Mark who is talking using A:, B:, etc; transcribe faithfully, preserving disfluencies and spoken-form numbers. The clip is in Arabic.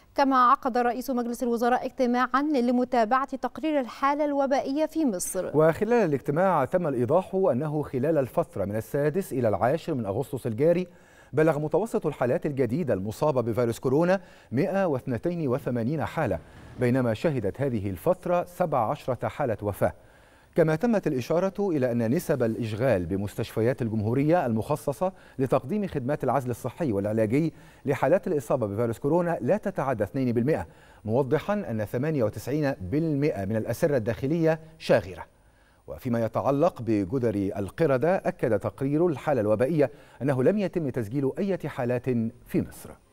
A: كما عقد رئيس مجلس الوزراء اجتماعا لمتابعة تقرير الحالة الوبائية في مصر.
B: وخلال الاجتماع تم الإيضاح أنه خلال الفترة من السادس إلى العاشر من أغسطس الجاري بلغ متوسط الحالات الجديدة المصابة بفيروس كورونا مئة واثنين وثمانين حالة، بينما شهدت هذه الفترة سبع عشرة حالة وفاة. كما تمت الإشارة إلى أن نسب الإشغال بمستشفيات الجمهورية المخصصة لتقديم خدمات العزل الصحي والعلاجي لحالات الإصابة بفيروس كورونا لا تتعدى اثنين بالمئة، موضحا أن ثمانية وتسعين بالمئة من الأسرة الداخلية شاغرة. وفيما يتعلق بجدر القردة، أكد تقرير الحالة الوبائية أنه لم يتم تسجيل أي حالات في مصر.